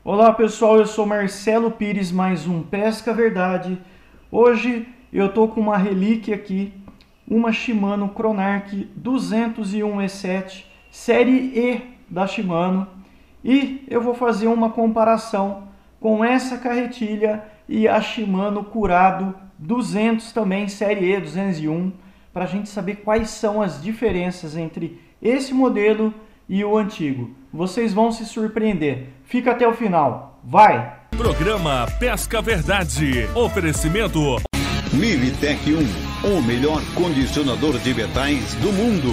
Olá pessoal, eu sou Marcelo Pires, mais um Pesca Verdade. Hoje eu tô com uma relíquia aqui, uma Shimano Chronarch 201E7, série E da Shimano, e eu vou fazer uma comparação com essa carretilha e a Shimano Curado 200 também, série E 201, para a gente saber quais são as diferenças entre esse modelo e o antigo. Vocês vão se surpreender. Fica até o final. Vai! Programa Pesca Verdade. Oferecimento Militech 1, o melhor condicionador de metais do mundo.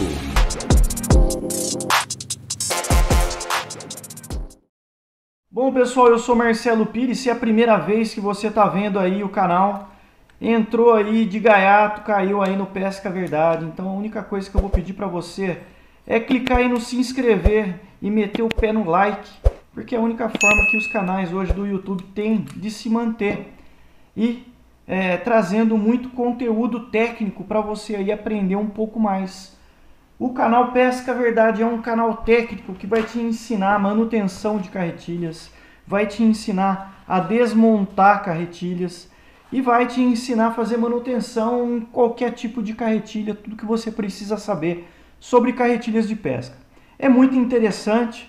Bom pessoal, eu sou Marcelo Pires. Se é a primeira vez que você está vendo aí o canal, entrou aí de gaiato, caiu aí no Pesca Verdade. Então a única coisa que eu vou pedir para você é clicar aí no se inscrever e meter o pé no like, porque é a única forma que os canais hoje do YouTube têm de se manter e trazendo muito conteúdo técnico para você aí aprender um pouco mais. O canal Pesca Verdade é um canal técnico que vai te ensinar a manutenção de carretilhas, vai te ensinar a desmontar carretilhas e vai te ensinar a fazer manutenção em qualquer tipo de carretilha, tudo que você precisa saber sobre carretilhas de pesca. É muito interessante,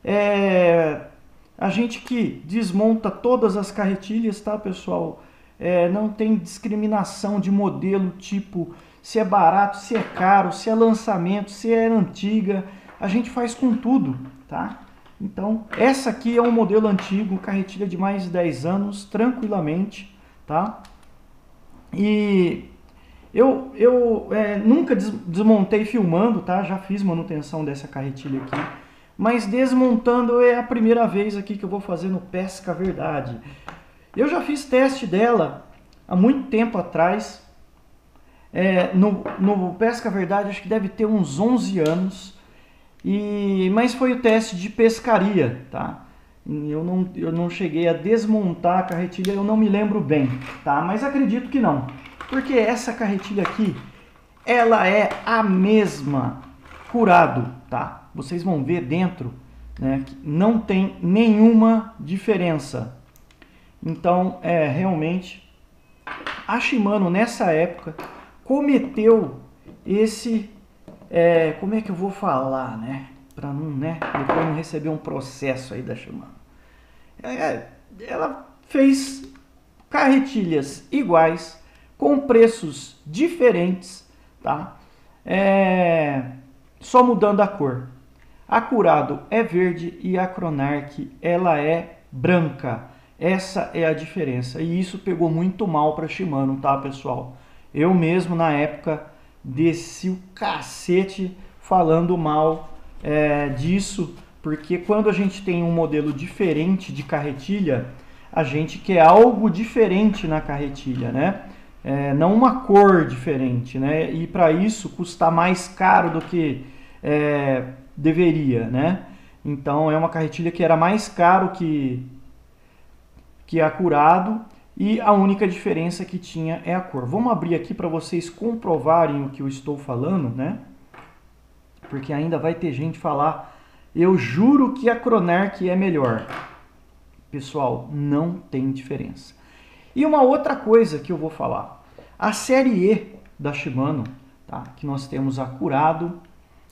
a gente que desmonta todas as carretilhas, tá pessoal? Não tem discriminação de modelo, tipo, se é barato, se é caro, se é lançamento, se é antiga, a gente faz com tudo, tá? Então, essa aqui é um modelo antigo, carretilha de mais de 10 anos, tranquilamente, tá? E eu nunca desmontei filmando, tá? Já fiz manutenção dessa carretilha aqui, mas desmontando é a primeira vez aqui que eu vou fazer no Pesca Verdade. Eu já fiz teste dela há muito tempo atrás, no Pesca Verdade, acho que deve ter uns 11 anos, mas foi o teste de pescaria, tá? Eu não cheguei a desmontar a carretilha, eu não me lembro bem, tá? Mas acredito que não. Porque essa carretilha aqui, ela é a mesma Curado, tá? Vocês vão ver dentro, né, que não tem nenhuma diferença. Então, realmente, a Shimano nessa época cometeu esse, como é que eu vou falar, né? Para não, depois não receber um processo aí da Shimano. Ela fez carretilhas iguais, com preços diferentes, tá? Só mudando a cor. A Curado é verde e a Chronarch ela é branca. Essa é a diferença. E isso pegou muito mal para a Shimano, tá, pessoal? Eu mesmo, na época, desci o cacete falando mal disso, porque quando a gente tem um modelo diferente de carretilha, a gente quer algo diferente na carretilha, né? Não uma cor diferente, né? E para isso custar mais caro do que deveria, né? Então é uma carretilha que era mais caro que a Curado, e a única diferença que tinha é a cor. Vamos abrir aqui para vocês comprovarem o que eu estou falando, né? Porque ainda vai ter gente falar, eu juro que a Chronarch é melhor. Pessoal, não tem diferença. E uma outra coisa que eu vou falar, a série E da Shimano, tá? Que nós temos a Curado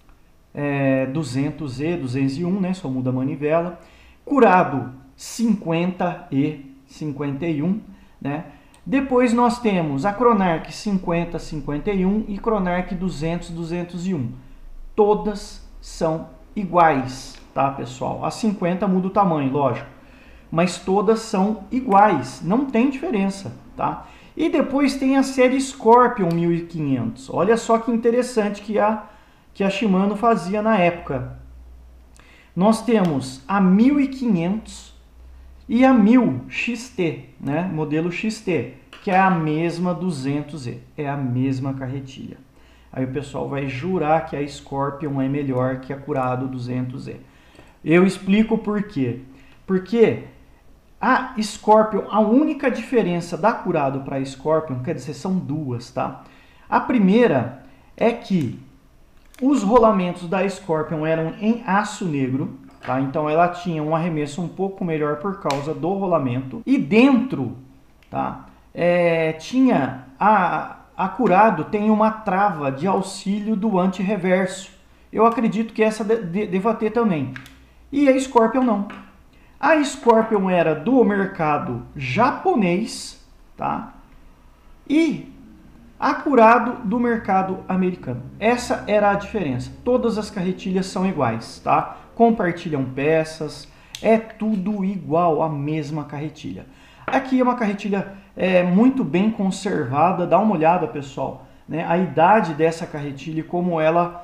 200E, 201, né? Só muda a manivela. Curado 50E, 51, né? Depois nós temos a Chronarch 50, 51 e Chronarch 200, 201. Todas são iguais, tá, pessoal? A 50 muda o tamanho, lógico, mas todas são iguais, não tem diferença, tá? E depois tem a série Scorpion 1500. Olha só que interessante que a Shimano fazia na época. Nós temos a 1500 e a 1000 XT, né? Modelo XT, que é a mesma 200E, é a mesma carretilha. Aí o pessoal vai jurar que a Scorpion é melhor que a Curado 200E. Eu explico por quê. Porque a Scorpion, a única diferença da Curado para a Scorpion, quer dizer, são duas, tá? A primeira é que os rolamentos da Scorpion eram em aço negro, tá? Então ela tinha um arremesso um pouco melhor por causa do rolamento. E dentro, tá? Tinha a Curado tem uma trava de auxílio do antirreverso. Eu acredito que essa deva ter também. E a Scorpion não. A Scorpion era do mercado japonês, tá? E a Curado do mercado americano. Essa era a diferença. Todas as carretilhas são iguais, tá? Compartilham peças, é tudo igual, a mesma carretilha. Aqui é uma carretilha muito bem conservada. Dá uma olhada, pessoal, né? A idade dessa carretilha e como ela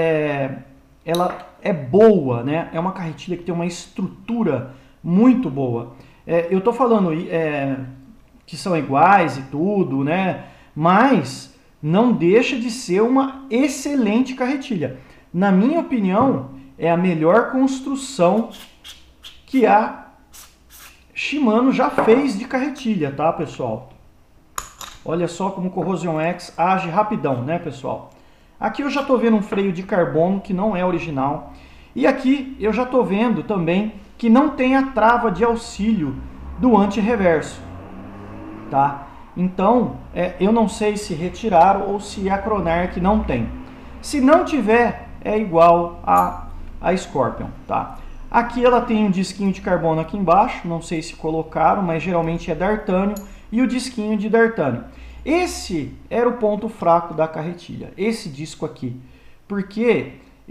é boa, né? É uma carretilha que tem uma estrutura muito boa. Eu tô falando que são iguais e tudo, né? Mas não deixa de ser uma excelente carretilha. Na minha opinião, é a melhor construção que a Shimano já fez de carretilha, tá, pessoal? Olha só como o Corrosion X age rapidão, né, pessoal? Aqui eu já estou vendo um freio de carbono que não é original. E aqui eu já estou vendo também que não tem a trava de auxílio do antirreverso, tá? Então, eu não sei se retiraram ou se a Chronarch não tem. Se não tiver, é igual a Scorpion, tá? Aqui ela tem um disquinho de carbono aqui embaixo, não sei se colocaram, mas geralmente é dartânio, e o disquinho de dartânio. Esse era o ponto fraco da carretilha, esse disco aqui, porque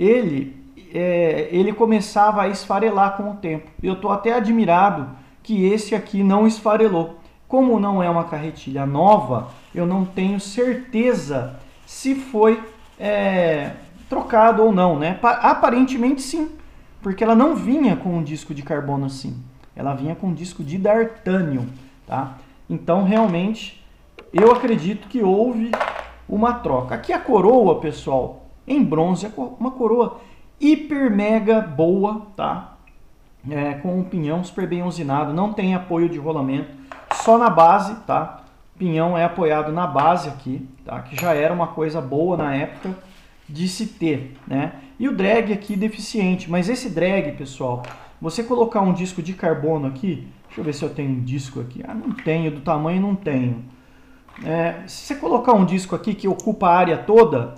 ele começava a esfarelar com o tempo. Eu estou até admirado que esse aqui não esfarelou. Como não é uma carretilha nova, eu não tenho certeza se foi trocado ou não, né? Aparentemente sim, porque ela não vinha com um disco de carbono assim. Ela vinha com um disco de dartânio, tá? Então, realmente, eu acredito que houve uma troca. Aqui a coroa, pessoal, em bronze, uma coroa hiper mega boa, tá? Com um pinhão super bem usinado, não tem apoio de rolamento. Só na base, tá? O pinhão é apoiado na base aqui, tá? Que já era uma coisa boa na época de se ter, né? E o drag aqui deficiente, mas esse drag, pessoal, você colocar um disco de carbono aqui, deixa eu ver se eu tenho um disco aqui. Ah, não tenho, do tamanho não tenho. Se você colocar um disco aqui que ocupa a área toda,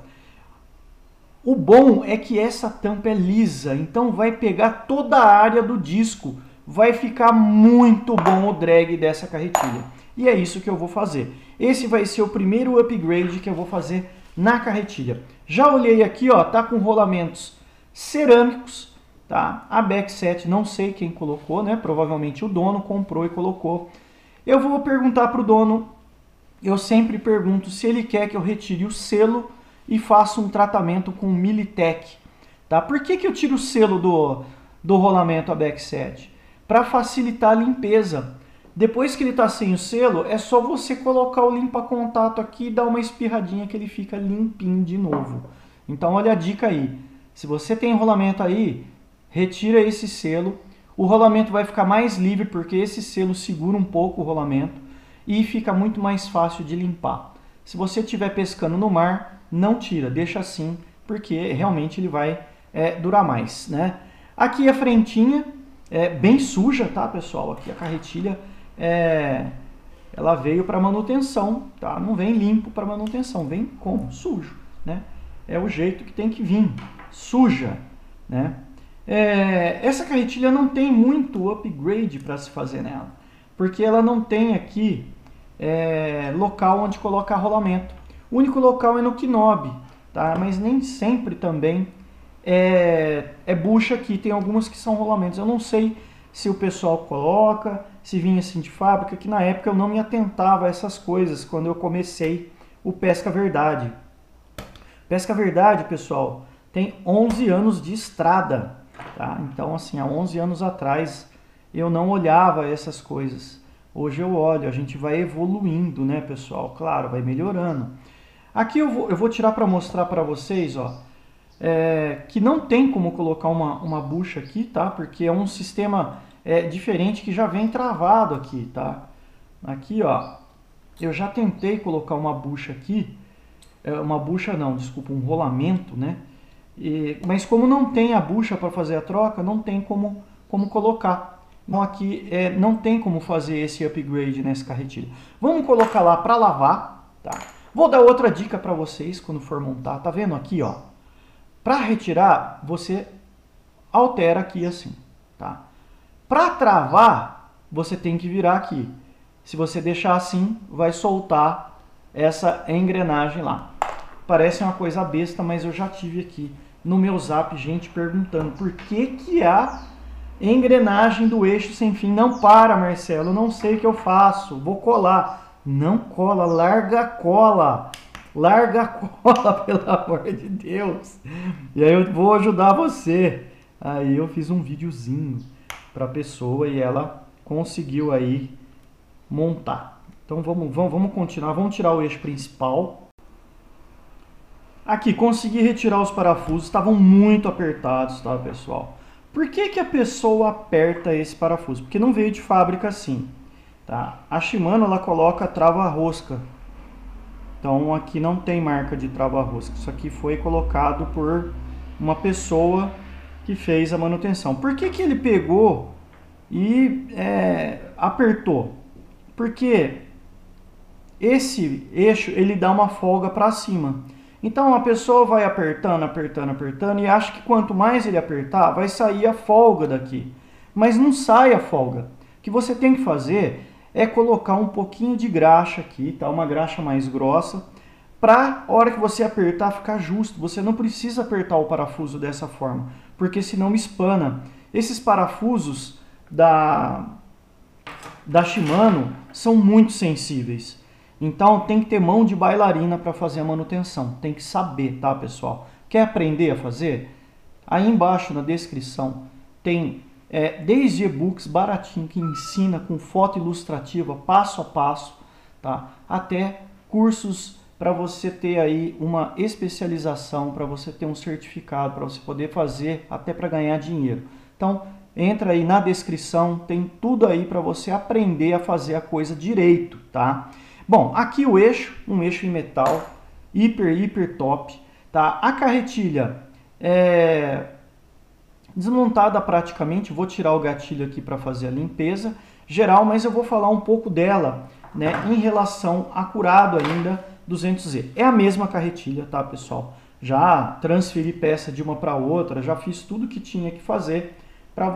o bom é que essa tampa é lisa, então vai pegar toda a área do disco. Vai ficar muito bom o drag dessa carretilha. E é isso que eu vou fazer. Esse vai ser o primeiro upgrade que eu vou fazer na carretilha. Já olhei aqui, ó, tá com rolamentos cerâmicos, tá? A backset não sei quem colocou, né? Provavelmente o dono comprou e colocou. Eu vou perguntar pro dono, eu sempre pergunto se ele quer que eu retire o selo e faça um tratamento com Militech, tá? Por que eu tiro o selo do rolamento a backset? Para facilitar a limpeza. Depois que ele está sem o selo, é só você colocar o limpa-contato aqui e dar uma espirradinha que ele fica limpinho de novo. Então olha a dica aí. Se você tem rolamento aí, retira esse selo. O rolamento vai ficar mais livre porque esse selo segura um pouco o rolamento e fica muito mais fácil de limpar. Se você estiver pescando no mar, não tira, deixa assim, porque realmente ele vai durar mais, né? Aqui a frentinha bem suja, tá, pessoal? Aqui a carretilha ela veio para manutenção, tá? Não vem limpo para manutenção, vem como? Sujo, né? É o jeito que tem que vir, suja, né? Essa carretilha não tem muito upgrade para se fazer nela, porque ela não tem aqui local onde colocar rolamento. O único local é no knob, tá? Mas nem sempre também bucha aqui, tem algumas que são rolamentos. Eu não sei se o pessoal coloca, se vinha assim de fábrica, que na época eu não me atentava a essas coisas quando eu comecei o Pesca Verdade. Pesca Verdade, pessoal, tem 11 anos de estrada, tá? Então, assim, há 11 anos atrás eu não olhava essas coisas. Hoje eu olho, a gente vai evoluindo, né, pessoal? Claro, vai melhorando. Aqui eu vou tirar para mostrar para vocês, ó, que não tem como colocar uma bucha aqui, tá? Porque é um sistema diferente que já vem travado aqui, tá? Aqui, ó, eu já tentei colocar uma bucha aqui, uma bucha não, desculpa, um rolamento, né? Mas como não tem a bucha para fazer a troca, não tem como colocar. Então aqui não tem como fazer esse upgrade nessa carretilha. Vamos colocar lá para lavar, tá? Vou dar outra dica para vocês quando for montar. Tá vendo aqui, ó? Para retirar, você altera aqui assim, tá? Para travar, você tem que virar aqui. Se você deixar assim, vai soltar essa engrenagem lá. Parece uma coisa besta, mas eu já tive aqui no meu zap gente perguntando por que a engrenagem do eixo sem fim não para, Marcelo. Não sei o que eu faço. Vou colar. Não cola, larga a cola. Larga a cola, pelo amor de Deus. E aí eu vou ajudar você. Aí eu fiz um videozinho para a pessoa e ela conseguiu aí montar. Então vamos continuar. Vamos tirar o eixo principal. Aqui, consegui retirar os parafusos. Estavam muito apertados, tá, pessoal? Por que a pessoa aperta esse parafuso? Porque não veio de fábrica assim, tá? A Shimano, ela coloca trava-rosca. Então aqui não tem marca de trava-rosca. Isso aqui foi colocado por uma pessoa que fez a manutenção. Por que ele pegou e apertou? Porque esse eixo, ele dá uma folga para cima. Então a pessoa vai apertando, apertando, apertando e acha que quanto mais ele apertar, vai sair a folga daqui. Mas não sai a folga. O que você tem que fazer é colocar um pouquinho de graxa aqui, tá? Uma graxa mais grossa, para a hora que você apertar ficar justo. Você não precisa apertar o parafuso dessa forma, porque senão espana. Esses parafusos da Shimano são muito sensíveis. Então tem que ter mão de bailarina para fazer a manutenção. Tem que saber, tá, pessoal? Quer aprender a fazer? Aí embaixo na descrição tem desde e-books baratinho que ensina com foto ilustrativa, passo a passo, tá? Até cursos para você ter aí uma especialização, para você ter um certificado, para você poder fazer até para ganhar dinheiro. Então entra aí na descrição, tem tudo aí para você aprender a fazer a coisa direito, tá? Bom, aqui o eixo, um eixo em metal, hiper top, tá? A carretilha é desmontada praticamente, vou tirar o gatilho aqui para fazer a limpeza geral, mas eu vou falar um pouco dela, né, em relação a curado ainda 200Z. É a mesma carretilha, tá, pessoal? Já transferi peça de uma para outra, já fiz tudo que tinha que fazer para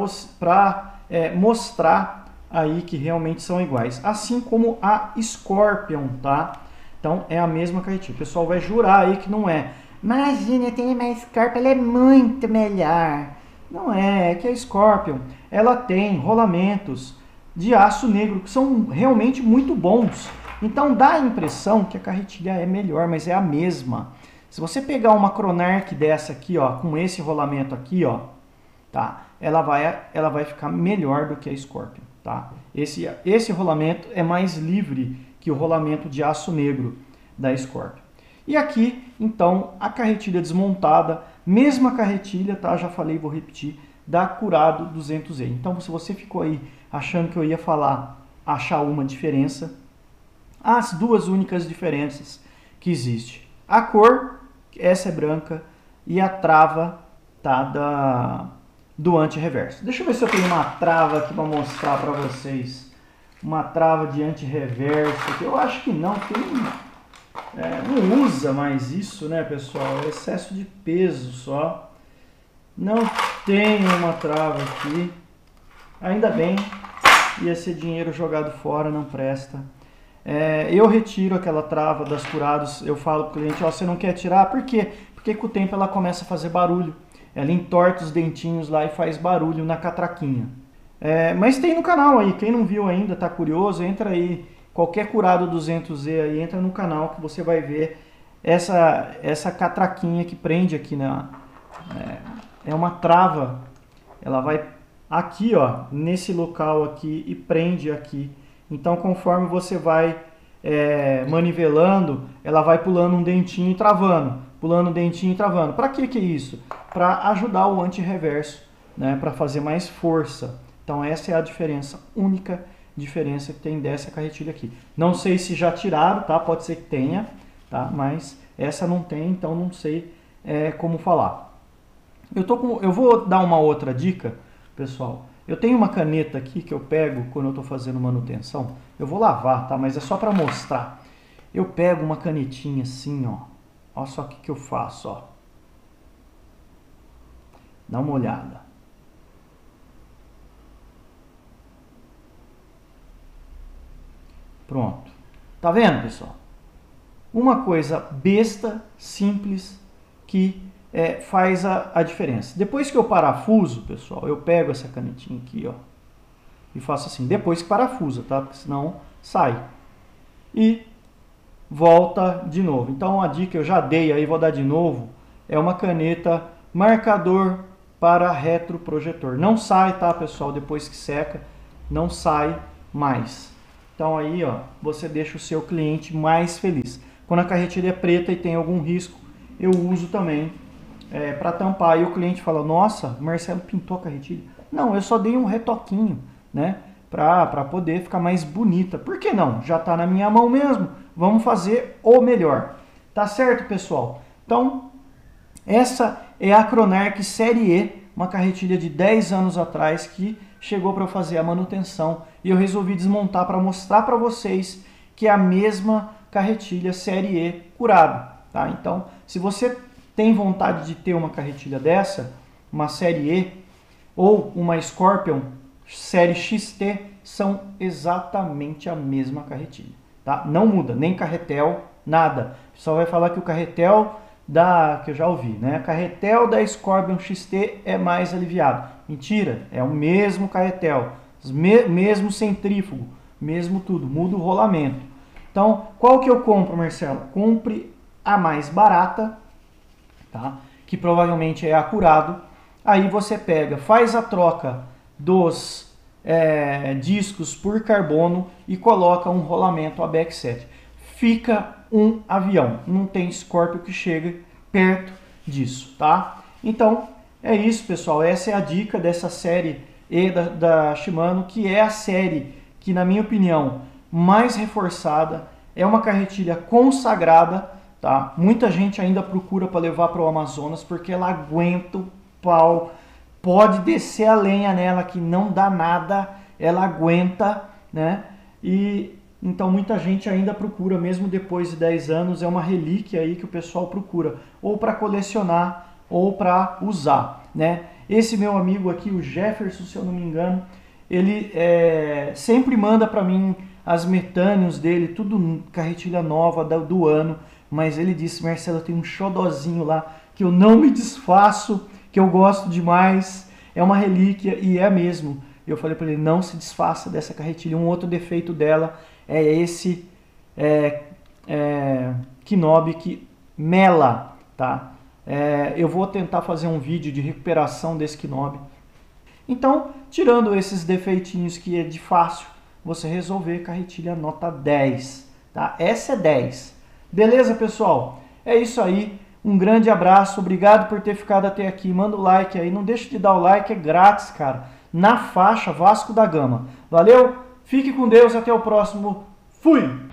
mostrar aí que realmente são iguais, assim como a Scorpion, tá? Então é a mesma carretilha. O pessoal vai jurar aí que não é. Imagina, tem uma Scorpion, ela é muito melhor. Não é que a Scorpion, ela tem rolamentos de aço negro que são realmente muito bons. Então dá a impressão que a carretilha é melhor, mas é a mesma. Se você pegar uma Chronarch dessa aqui, ó, com esse rolamento aqui, ó, tá? Ela vai ficar melhor do que a Scorpion. Tá? Esse rolamento é mais livre que o rolamento de aço negro da Scorpion. E aqui, então, a carretilha desmontada, mesma carretilha, tá? Já falei, vou repetir, da Curado 200Z. Então, se você ficou aí achando que eu ia achar uma diferença, as duas únicas diferenças que existe. A cor, essa é branca, e a trava, tá, do anti-reverso. Deixa eu ver se eu tenho uma trava aqui para mostrar para vocês. Uma trava de anti-reverso. Eu acho que não. Não usa mais isso, né, pessoal? É excesso de peso só. Não tem uma trava aqui. Ainda bem. Ia ser dinheiro jogado fora, não presta. Eu retiro aquela trava das Curados. Eu falo para o cliente, ó, você não quer tirar? Por quê? Porque com o tempo ela começa a fazer barulho. Ela entorta os dentinhos lá e faz barulho na catraquinha. Mas tem no canal aí, quem não viu ainda, tá curioso, entra aí, qualquer Curado 200Z aí, entra no canal que você vai ver essa catraquinha que prende aqui é uma trava, ela vai aqui, ó, nesse local aqui e prende aqui. Então conforme você vai manivelando, ela vai pulando um dentinho e travando. Pulando o dentinho e travando. Para que é isso? Para ajudar o anti-reverso, né? Para fazer mais força. Então essa é a diferença, única diferença que tem dessa carretilha aqui. Não sei se já tiraram, tá? Pode ser que tenha, tá? Mas essa não tem, então não sei como falar. Eu vou dar uma outra dica, pessoal. Eu tenho uma caneta aqui que eu pego quando eu estou fazendo manutenção. Eu vou lavar, tá? Mas é só para mostrar. Eu pego uma canetinha assim, ó. Olha só o que eu faço, ó. Dá uma olhada. Pronto. Tá vendo, pessoal? Uma coisa besta, simples, que faz a diferença. Depois que eu parafuso, pessoal, eu pego essa canetinha aqui, ó, e faço assim. Depois que parafusa, tá? Porque senão sai. E volta de novo. Então a dica eu já dei aí, vou dar de novo. É uma caneta marcador para retroprojetor. Não sai, tá, pessoal? Depois que seca, não sai mais. Então aí, ó, você deixa o seu cliente mais feliz. Quando a carretilha é preta e tem algum risco, eu uso também para tampar. E o cliente fala, nossa, o Marcelo pintou a carretilha. Não, eu só dei um retoquinho, né? Para poder ficar mais bonita. Por que não? Já está na minha mão mesmo. Vamos fazer o melhor. Tá certo, pessoal? Então, essa é a Acronark Série E, uma carretilha de 10 anos atrás que chegou para eu fazer a manutenção e eu resolvi desmontar para mostrar para vocês que é a mesma carretilha Série E curada, tá? Então, se você tem vontade de ter uma carretilha dessa, uma Série E ou uma Scorpion Série XT, são exatamente a mesma carretilha, tá? Não muda, nem carretel, nada. Só vai falar que o carretel que eu já ouvi, né? Carretel da Scorpion XT é mais aliviado. Mentira, é o mesmo carretel, mesmo centrífugo, mesmo tudo, muda o rolamento. Então, qual que eu compro, Marcelo? Compre a mais barata, tá? Que provavelmente é a Curado. Aí você pega, faz a troca dos discos por carbono e coloca um rolamento ABEC 7. Fica um avião. Não tem Scorpio que chega perto disso, tá? Então, é isso, pessoal. Essa é a dica dessa série E da Shimano, que é a série que, na minha opinião, mais reforçada. É uma carretilha consagrada, tá? Muita gente ainda procura para levar para o Amazonas porque ela aguenta o pau. Pode descer a lenha nela que não dá nada, ela aguenta, né? E então muita gente ainda procura, mesmo depois de 10 anos, é uma relíquia aí que o pessoal procura, ou para colecionar, ou para usar, né? Esse meu amigo aqui, o Jefferson, se eu não me engano, ele sempre manda para mim as metâneos dele, tudo carretilha nova do ano, mas ele disse, Marcelo, tem um xodozinho lá que eu não me desfaço, que eu gosto demais, é uma relíquia e é mesmo. Eu falei para ele, não se desfaça dessa carretilha. Um outro defeito dela é esse knob que mela, tá? Eu vou tentar fazer um vídeo de recuperação desse knob. Então, tirando esses defeitinhos que é de fácil você resolver, carretilha nota 10, tá? Essa é 10. Beleza, pessoal? É isso aí. Um grande abraço, obrigado por ter ficado até aqui. Manda o like aí, não deixe de dar o like, é grátis, cara. Na faixa Vasco da Gama. Valeu? Fique com Deus, até o próximo. Fui!